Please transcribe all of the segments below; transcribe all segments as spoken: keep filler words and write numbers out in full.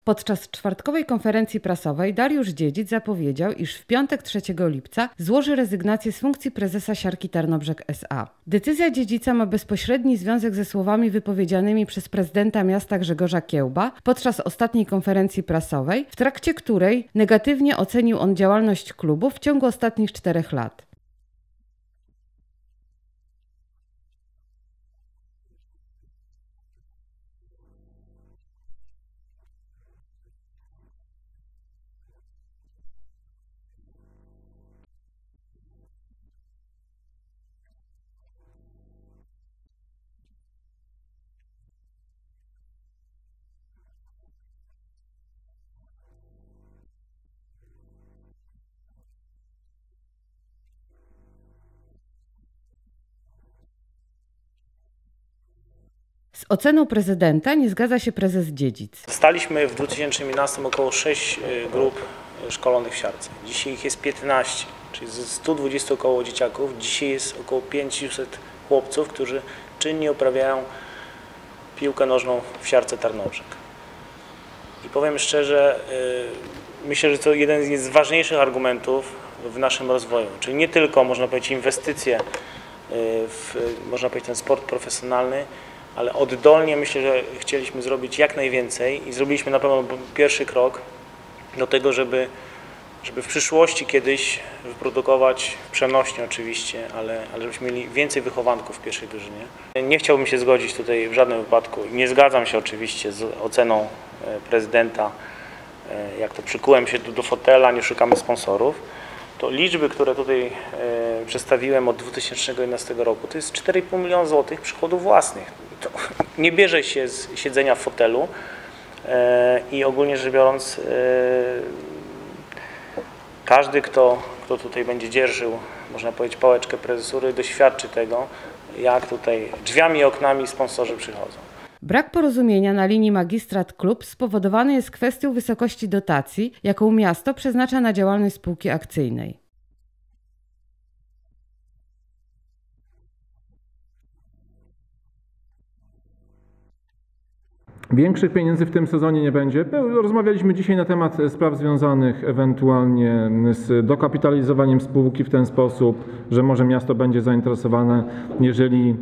Podczas czwartkowej konferencji prasowej Dariusz Dziedzic zapowiedział, iż w piątek trzeciego lipca złoży rezygnację z funkcji prezesa Siarki Tarnobrzeg S A. Decyzja Dziedzica ma bezpośredni związek ze słowami wypowiedzianymi przez prezydenta miasta Grzegorza Kiełba podczas ostatniej konferencji prasowej, w trakcie której negatywnie ocenił on działalność klubu w ciągu ostatnich czterech lat. Z oceną prezydenta nie zgadza się prezes Dziedzic. Staliśmy w dwa tysiące jedenastym około sześć grup szkolonych w siarce. Dzisiaj ich jest piętnaście, czyli ze stu dwudziestu około dzieciaków. Dzisiaj jest około pięćset chłopców, którzy czynnie uprawiają piłkę nożną w siarce Tarnobrzeg. I powiem szczerze, myślę, że to jeden z ważniejszych argumentów w naszym rozwoju. Czyli nie tylko, można powiedzieć, inwestycje w, można powiedzieć, ten sport profesjonalny, ale oddolnie myślę, że chcieliśmy zrobić jak najwięcej i zrobiliśmy na pewno pierwszy krok do tego, żeby, żeby w przyszłości kiedyś wyprodukować, przenośnie oczywiście, ale, ale żebyśmy mieli więcej wychowanków w pierwszej drużynie. Nie chciałbym się zgodzić tutaj w żadnym wypadku i nie zgadzam się oczywiście z oceną prezydenta, jak to przykułem się do, do fotela, nie szukamy sponsorów. To liczby, które tutaj e, przedstawiłem od dwa tysiące jedenastego roku, to jest cztery i pół miliona złotych przychodów własnych. To nie bierze się z siedzenia w fotelu e, i ogólnie rzecz biorąc, e, każdy, kto, kto tutaj będzie dzierżył, można powiedzieć, pałeczkę prezesury, doświadczy tego, jak tutaj drzwiami i oknami sponsorzy przychodzą. Brak porozumienia na linii magistrat-klub spowodowany jest kwestią wysokości dotacji, jaką miasto przeznacza na działalność spółki akcyjnej. Większych pieniędzy w tym sezonie nie będzie. Rozmawialiśmy dzisiaj na temat spraw związanych ewentualnie z dokapitalizowaniem spółki w ten sposób, że może miasto będzie zainteresowane, jeżeli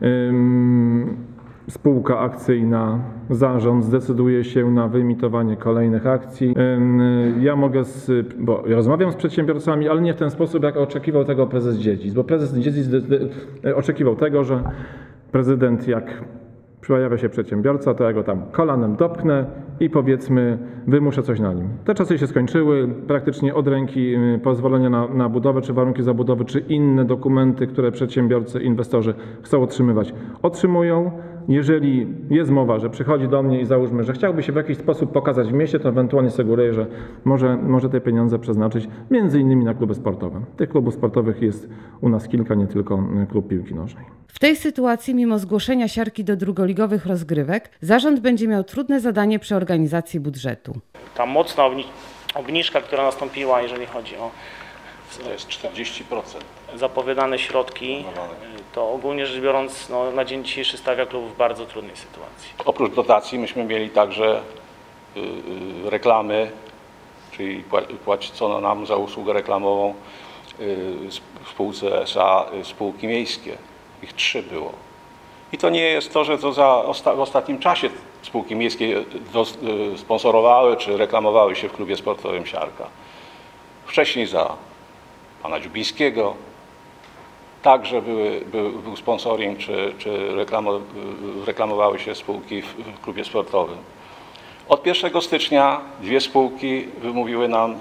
ym, spółka akcyjna, zarząd zdecyduje się na wyemitowanie kolejnych akcji. Ja mogę, z, bo ja rozmawiam z przedsiębiorcami, ale nie w ten sposób, jak oczekiwał tego prezes Dziedzic, bo prezes Dziedzic oczekiwał tego, że prezydent, jak pojawia się przedsiębiorca, to ja go tam kolanem dopchnę i powiedzmy wymuszę coś na nim. Te czasy się skończyły, praktycznie od ręki pozwolenia na, na budowę, czy warunki zabudowy, czy inne dokumenty, które przedsiębiorcy, inwestorzy chcą otrzymywać, otrzymują. Jeżeli jest mowa, że przychodzi do mnie i załóżmy, że chciałby się w jakiś sposób pokazać w mieście, to ewentualnie sugeruję, że może, może te pieniądze przeznaczyć między innymi na kluby sportowe. Tych klubów sportowych jest u nas kilka, nie tylko klub piłki nożnej. W tej sytuacji, mimo zgłoszenia siarki do drugoligowych rozgrywek, zarząd będzie miał trudne zadanie przy organizacji budżetu. Ta mocna obniżka, która nastąpiła, jeżeli chodzi o to jest czterdzieści procent. zapowiadane środki, to ogólnie rzecz biorąc no, na dzień dzisiejszy stawia klub w bardzo trudnej sytuacji. Oprócz dotacji myśmy mieli także y, y, reklamy, czyli płacono nam za usługę reklamową y, w spółce S A y, spółki miejskie. Ich trzy było. I to nie jest to, że to za osta w ostatnim czasie spółki miejskie do, y, sponsorowały czy reklamowały się w klubie sportowym Siarka. Wcześniej za pana Dziubińskiego także były, był, był sponsoring, czy, czy reklamo, reklamowały się spółki w, w klubie sportowym. Od pierwszego stycznia dwie spółki wymówiły nam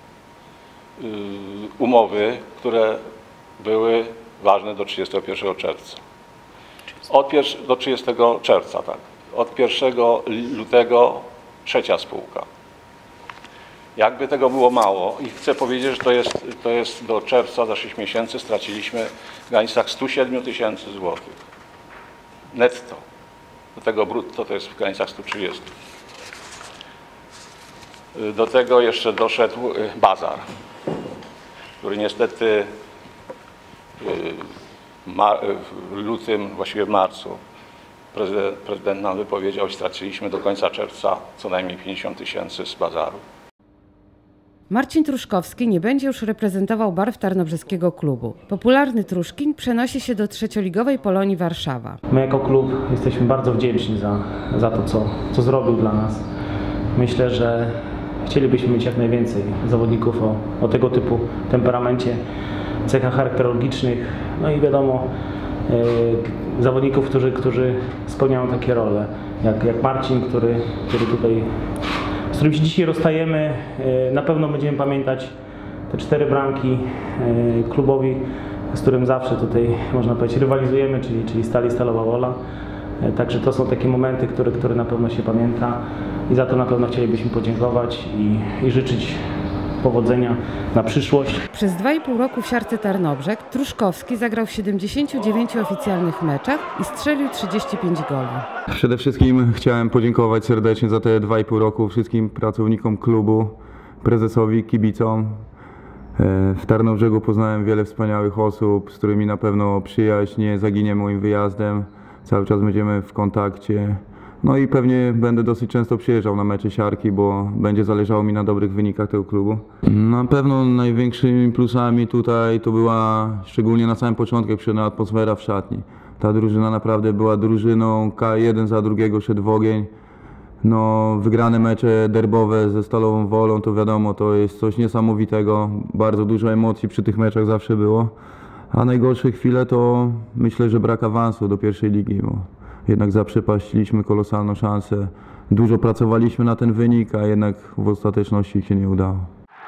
y, umowy, które były ważne do trzydziestego pierwszego czerwca. Od do trzydziestego czerwca, tak. Od pierwszego lutego trzecia spółka. Jakby tego było mało i chcę powiedzieć, że to jest, to jest do czerwca, za sześć miesięcy straciliśmy w granicach stu siedmiu tysięcy złotych. Netto. Do tego brutto to jest w granicach stu trzydziestu. Do tego jeszcze doszedł bazar, który niestety w lutym, właściwie w marcu, prezydent, prezydent nam wypowiedział, straciliśmy do końca czerwca co najmniej pięćdziesiąt tysięcy z bazaru. Marcin Truszkowski nie będzie już reprezentował barw tarnobrzeskiego klubu. Popularny Truszkin przenosi się do trzecioligowej Polonii Warszawa. My jako klub jesteśmy bardzo wdzięczni za, za to, co, co zrobił dla nas. Myślę, że chcielibyśmy mieć jak najwięcej zawodników o, o tego typu temperamencie, cechach charakterologicznych, no i wiadomo, yy, zawodników, którzy, którzy spełniają takie role, jak, jak Marcin, który, który tutaj, z którym się dzisiaj rozstajemy. Yy, na pewno będziemy pamiętać te cztery bramki yy, klubowi, z którym zawsze tutaj, można powiedzieć, rywalizujemy, czyli, czyli Stali Stalowa Wola. Yy, także to są takie momenty, które, które na pewno się pamięta i za to na pewno chcielibyśmy podziękować i, i życzyć powodzenia na przyszłość. Przez dwa i pół roku w siarce Tarnobrzeg Truszkowski zagrał w siedemdziesięciu dziewięciu oficjalnych meczach i strzelił trzydzieści pięć goli. Przede wszystkim chciałem podziękować serdecznie za te dwa i pół roku wszystkim pracownikom klubu, prezesowi, kibicom. W Tarnobrzegu poznałem wiele wspaniałych osób, z którymi na pewno przyjaźń nie zaginie moim wyjazdem. Cały czas będziemy w kontakcie. No i pewnie będę dosyć często przyjeżdżał na mecze siarki, bo będzie zależało mi na dobrych wynikach tego klubu. Na pewno największymi plusami tutaj to była, szczególnie na samym początku, jak przyszedłem, atmosfera w szatni. Ta drużyna naprawdę była drużyną, jeden za drugiego szedł w ogień. No, wygrane mecze derbowe ze Stalową Wolą, to wiadomo, to jest coś niesamowitego. Bardzo dużo emocji przy tych meczach zawsze było. A najgorsze chwile to myślę, że brak awansu do pierwszej ligi. Bo jednak zaprzepaściliśmy kolosalną szansę. Dużo pracowaliśmy na ten wynik, a jednak w ostateczności się nie udało.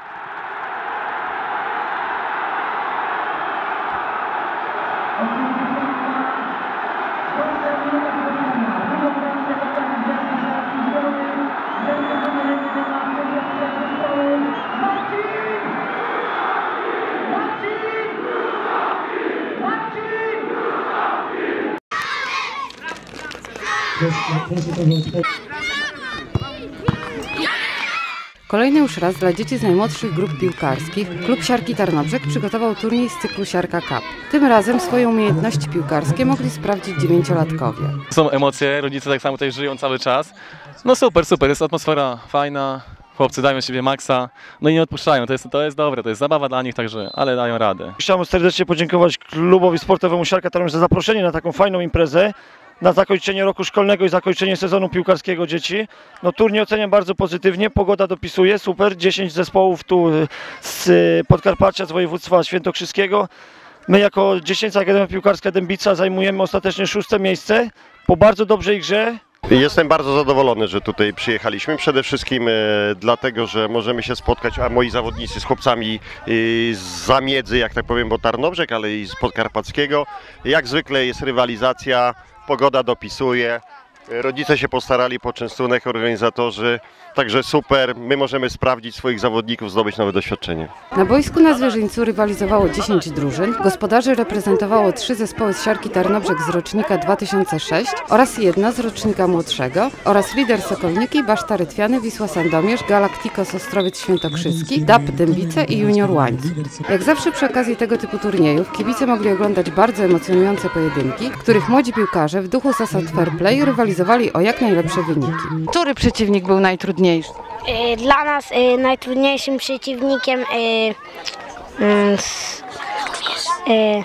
Kolejny już raz dla dzieci z najmłodszych grup piłkarskich klub siarki Tarnobrzeg przygotował turniej z cyklu Siarka Cup. Tym razem swoje umiejętności piłkarskie mogli sprawdzić dziewięciolatkowie. Są emocje, rodzice tak samo tutaj żyją cały czas. No super, super, jest atmosfera fajna, chłopcy dają siebie maksa, no i nie odpuszczają, to jest, to jest dobre, to jest zabawa dla nich, także, ale dają radę. Chciałem serdecznie podziękować klubowi sportowemu Siarka Tarnobrzeg za zaproszenie na taką fajną imprezę, na zakończenie roku szkolnego i zakończenie sezonu piłkarskiego dzieci. No, turniej oceniam bardzo pozytywnie, pogoda dopisuje, super, dziesięć zespołów tu z Podkarpacia, z województwa świętokrzyskiego. My jako Dziecięca Akademia Piłkarska Dębica zajmujemy ostatecznie szóste miejsce po bardzo dobrej grze. Jestem bardzo zadowolony, że tutaj przyjechaliśmy. Przede wszystkim e, dlatego, że możemy się spotkać, a moi zawodnicy z chłopcami e, z Zamiedzy, jak tak powiem, bo Tarnobrzeg, ale i z Podkarpackiego. Jak zwykle jest rywalizacja, pogoda dopisuje, rodzice się postarali, poczęstunek, organizatorzy. Także super, my możemy sprawdzić swoich zawodników, zdobyć nowe doświadczenie. Na boisku na Zwierzyńcu rywalizowało dziesięć drużyn. Gospodarzy reprezentowało trzy zespoły z siarki Tarnobrzeg z rocznika dwa tysiące szóstego oraz jedna z rocznika młodszego oraz Lider Sokolniki, Baszta Rytwiany, Wisła Sandomierz, Galaktikos Ostrowiec Świętokrzyski, D A P Dębice i Junior Łańcut. Jak zawsze przy okazji tego typu turniejów kibice mogli oglądać bardzo emocjonujące pojedynki, w których młodzi piłkarze w duchu zasad fair play rywalizowali o jak najlepsze wyniki. Który przeciwnik był najtrudniejszy? Dla nas y, najtrudniejszym przeciwnikiem y, y, y,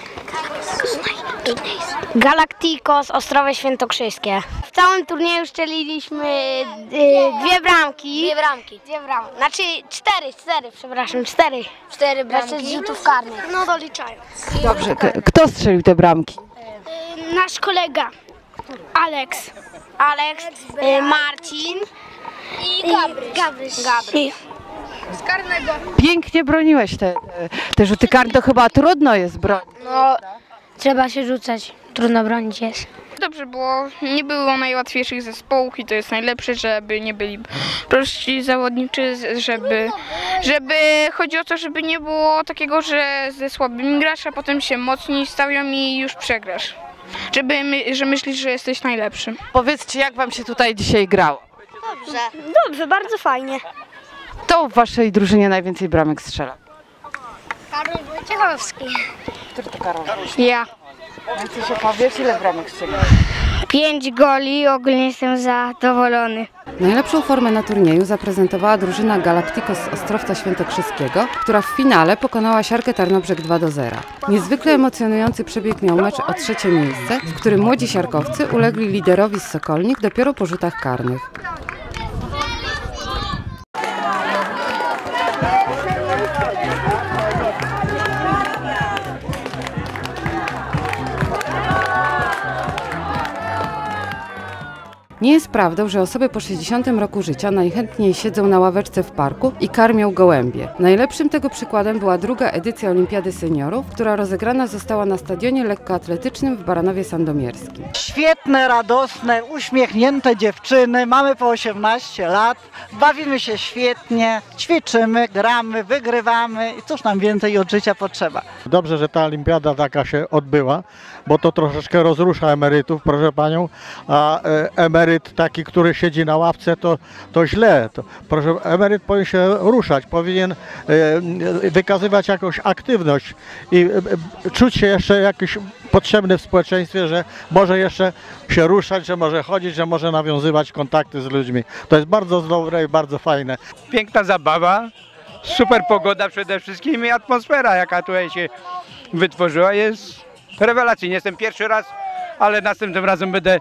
Galaktikos Ostrowiec Świętokrzyskie. W całym turnieju strzeliliśmy y, dwie bramki. Dwie bramki. Dwie bramki. Znaczy cztery, cztery, przepraszam, cztery. Cztery bramki. Znaczy z rzutów karnych. No doliczając. Dobrze, kto strzelił te bramki? Y, nasz kolega Aleks. Aleks, y, Marcin. I Gabryś. Gabryś. Gabryś. Z karnego. Pięknie broniłeś te, te rzuty karne, to chyba trudno jest bronić. No, trzeba się rzucać, trudno bronić jest. Dobrze było, nie było najłatwiejszych zespołów i to jest najlepsze, żeby nie byli prości zawodniczy, żeby, żeby chodzi o to, żeby nie było takiego, że ze słabymi grasz, a potem się mocniej stawią i już przegrasz. Żeby my, że myślisz, że jesteś najlepszy. Powiedzcie, jak wam się tutaj dzisiaj grało? Dobrze. Dobrze, bardzo fajnie. Kto w waszej drużynie najwięcej bramek strzela? Karol Wojciechowski. Który to Karol? Ja. Więcej się powiesz, ile bramek strzela? Pięć goli, ogólnie jestem zadowolony. Najlepszą formę na turnieju zaprezentowała drużyna Galacticos z Ostrowca Świętokrzyskiego, która w finale pokonała Siarkę Tarnobrzeg dwa do zera. Niezwykle emocjonujący przebieg miał mecz o trzecie miejsce, w którym młodzi siarkowcy ulegli liderowi z Sokolnik dopiero po rzutach karnych. Nie jest prawdą, że osoby po sześćdziesiątym roku życia najchętniej siedzą na ławeczce w parku i karmią gołębie. Najlepszym tego przykładem była druga edycja Olimpiady Seniorów, która rozegrana została na stadionie lekkoatletycznym w Baranowie Sandomierskim. Świetne, radosne, uśmiechnięte dziewczyny, mamy po osiemnaście lat, bawimy się świetnie, ćwiczymy, gramy, wygrywamy i cóż nam więcej od życia potrzeba. Dobrze, że ta olimpiada taka się odbyła, bo to troszeczkę rozrusza emerytów, proszę panią, a emeryt taki, który siedzi na ławce, to, to źle. To, proszę, emeryt powinien się ruszać, powinien e, wykazywać jakąś aktywność i e, czuć się jeszcze jakiś potrzebny w społeczeństwie, że może jeszcze się ruszać, że może chodzić, że może nawiązywać kontakty z ludźmi. To jest bardzo dobre i bardzo fajne. Piękna zabawa, super pogoda przede wszystkim i atmosfera, jaka tutaj się wytworzyła, jest rewelacyjnie. Jestem pierwszy raz, ale następnym razem będę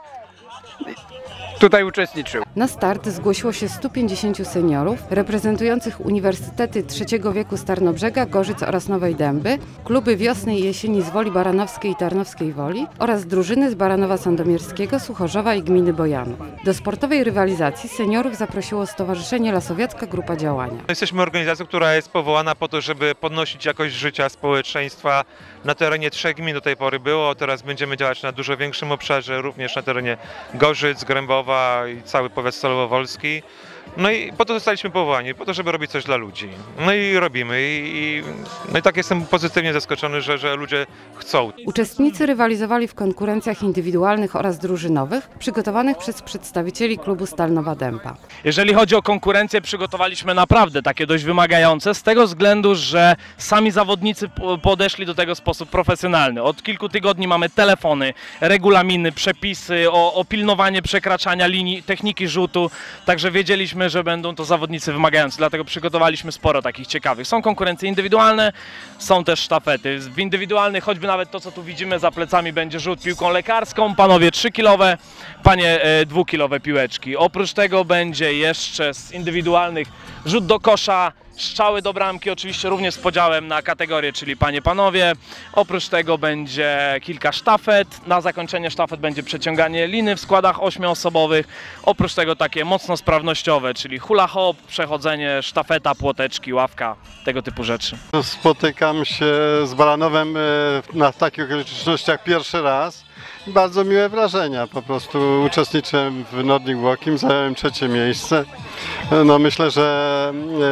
tutaj uczestniczył. Na start zgłosiło się stu pięćdziesięciu seniorów reprezentujących uniwersytety trzeciego wieku z Tarnobrzega, Gorzyc oraz Nowej Dęby, kluby wiosny i jesieni z Woli Baranowskiej i Tarnowskiej Woli oraz drużyny z Baranowa Sandomierskiego, Suchorzowa i gminy Bojanów. Do sportowej rywalizacji seniorów zaprosiło Stowarzyszenie Lasowiacka Grupa Działania. Jesteśmy organizacją, która jest powołana po to, żeby podnosić jakość życia społeczeństwa. Na terenie trzech gmin do tej pory było, teraz będziemy działać na dużo większym obszarze, również na terenie Gorzyc, Grębowa i cały powiat stalowo-wolski. No i po to zostaliśmy powołani, po to, żeby robić coś dla ludzi. No i robimy. I, i, no i tak jestem pozytywnie zaskoczony, że, że ludzie chcą. Uczestnicy rywalizowali w konkurencjach indywidualnych oraz drużynowych, przygotowanych przez przedstawicieli klubu Stal Nowa Dęba. Jeżeli chodzi o konkurencję, przygotowaliśmy naprawdę takie dość wymagające, z tego względu, że sami zawodnicy podeszli do tego w sposób profesjonalny. Od kilku tygodni mamy telefony, regulaminy, przepisy o, o pilnowanie przekraczania linii, techniki rzutu, także wiedzieliśmy, że będą to zawodnicy wymagający, dlatego przygotowaliśmy sporo takich ciekawych. Są konkurencje indywidualne, są też sztafety. W indywidualnych choćby nawet to, co tu widzimy za plecami, będzie rzut piłką lekarską, panowie trzykilowe, panie dwukilowe piłeczki. Oprócz tego będzie jeszcze z indywidualnych rzut do kosza, strzały do bramki, oczywiście również z podziałem na kategorie, czyli panie, panowie. Oprócz tego będzie kilka sztafet. Na zakończenie sztafet będzie przeciąganie liny w składach ośmioosobowych. Oprócz tego takie mocno sprawnościowe, czyli hula hop, przechodzenie, sztafeta, płoteczki, ławka, tego typu rzeczy. Spotykam się z Baranowem na takich okolicznościach pierwszy raz. Bardzo miłe wrażenia, po prostu uczestniczyłem w Nordic Walking, zająłem trzecie miejsce. No myślę, że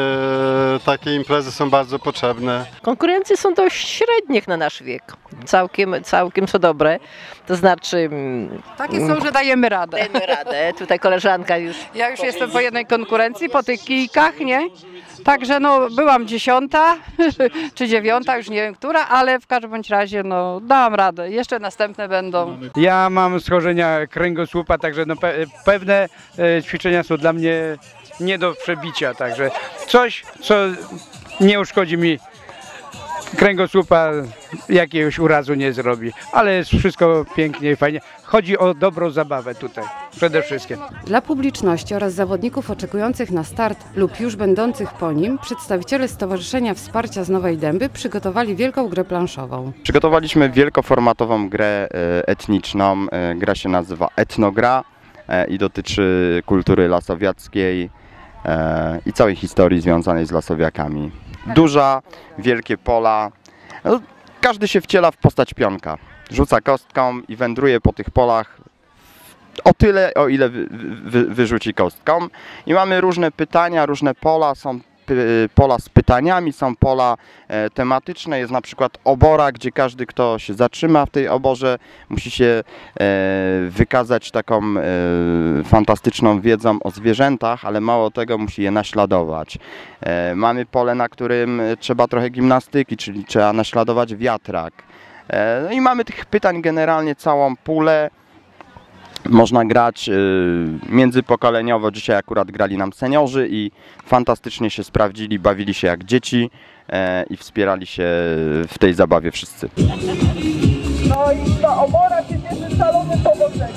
e, takie imprezy są bardzo potrzebne. Konkurencje są dość średnich na nasz wiek, całkiem, całkiem są dobre, to znaczy... Takie są, że dajemy radę. Dajemy radę, tutaj koleżanka już... Ja już jestem po jednej konkurencji, po tych kijkach, nie? Także no byłam dziesiąta czy dziewiąta, już nie wiem która, ale w każdym bądź razie no dałam radę, jeszcze następne będą. Ja mam schorzenia kręgosłupa, także no, pe pewne e, ćwiczenia są dla mnie nie do przebicia, także coś, co nie uszkodzi mi kręgosłupa, jakiegoś urazu nie zrobi, ale jest wszystko pięknie i fajnie. Chodzi o dobrą zabawę tutaj, przede wszystkim. Dla publiczności oraz zawodników oczekujących na start lub już będących po nim, przedstawiciele Stowarzyszenia Wsparcia z Nowej Dęby przygotowali wielką grę planszową. Przygotowaliśmy wielkoformatową grę etniczną, gra się nazywa Etnogra i dotyczy kultury lasowiackiej i całej historii związanej z lasowiakami. Duża, wielkie pola, no, każdy się wciela w postać pionka, rzuca kostką i wędruje po tych polach o tyle, o ile wy, wy, wyrzuci kostką. I mamy różne pytania, różne pola, są pola z pytaniami, są pola e, tematyczne, jest na przykład obora, gdzie każdy, kto się zatrzyma w tej oborze, musi się e, wykazać taką e, fantastyczną wiedzą o zwierzętach, ale mało tego, musi je naśladować. E, mamy pole, na którym trzeba trochę gimnastyki, czyli trzeba naśladować wiatrak. E, no i mamy tych pytań generalnie całą pulę. Można grać międzypokoleniowo, dzisiaj akurat grali nam seniorzy i fantastycznie się sprawdzili, bawili się jak dzieci i wspierali się w tej zabawie wszyscy. No i ta obora się cieszy szalonym powodzeniem.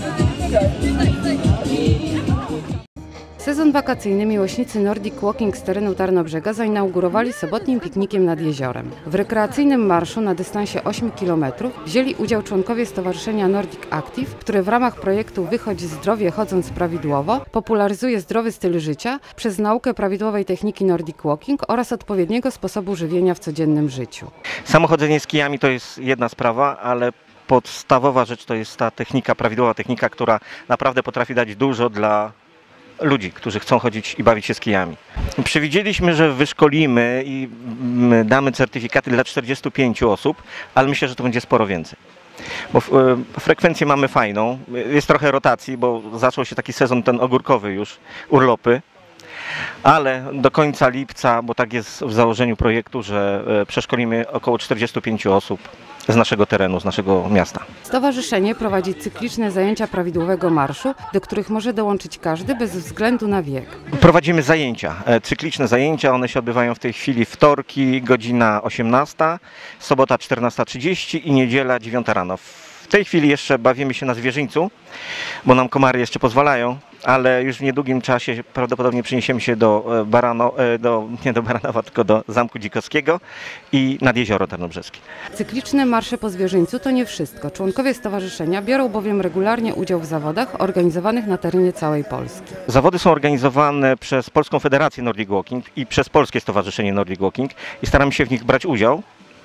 Sezon wakacyjny miłośnicy Nordic Walking z terenu Tarnobrzega zainaugurowali sobotnim piknikiem nad jeziorem. W rekreacyjnym marszu na dystansie ośmiu kilometrów wzięli udział członkowie Stowarzyszenia Nordic Active, które w ramach projektu Wychodź zdrowie chodząc prawidłowo popularyzuje zdrowy styl życia przez naukę prawidłowej techniki Nordic Walking oraz odpowiedniego sposobu żywienia w codziennym życiu. Samo chodzenie z kijami to jest jedna sprawa, ale podstawowa rzecz to jest ta technika, prawidłowa technika, która naprawdę potrafi dać dużo dla ludzi, którzy chcą chodzić i bawić się z kijami. Przewidzieliśmy, że wyszkolimy i damy certyfikaty dla czterdziestu pięciu osób, ale myślę, że to będzie sporo więcej. Bo frekwencję mamy fajną, jest trochę rotacji, bo zaczął się taki sezon ten ogórkowy już, urlopy, ale do końca lipca, bo tak jest w założeniu projektu, że przeszkolimy około czterdziestu pięciu osób z naszego terenu, z naszego miasta. Stowarzyszenie prowadzi cykliczne zajęcia prawidłowego marszu, do których może dołączyć każdy bez względu na wiek. Prowadzimy zajęcia, cykliczne zajęcia, one się odbywają w tej chwili wtorki, godzina osiemnasta, sobota czternasta trzydzieści i niedziela dziewiąta rano. W tej chwili jeszcze bawimy się na zwierzyńcu, bo nam komary jeszcze pozwalają, ale już w niedługim czasie prawdopodobnie przeniesiemy się do Barano, do, nie do Baranowa, tylko do Zamku Dzikowskiego i nad Jezioro Tarnobrzeskie. Cykliczne marsze po zwierzyńcu to nie wszystko. Członkowie stowarzyszenia biorą bowiem regularnie udział w zawodach organizowanych na terenie całej Polski. Zawody są organizowane przez Polską Federację Nordic Walking i przez Polskie Stowarzyszenie Nordic Walking i staramy się w nich brać udział.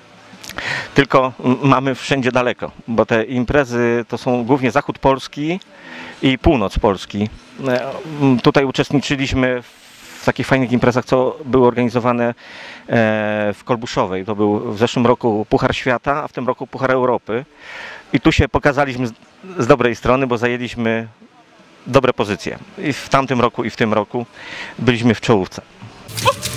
Tylko mamy wszędzie daleko, bo te imprezy to są głównie zachód Polski i północ Polski. Tutaj uczestniczyliśmy w takich fajnych imprezach, co były organizowane w Kolbuszowej. To był w zeszłym roku Puchar Świata, a w tym roku Puchar Europy. I tu się pokazaliśmy z dobrej strony, bo zajęliśmy dobre pozycje. I w tamtym roku, i w tym roku byliśmy w czołówce.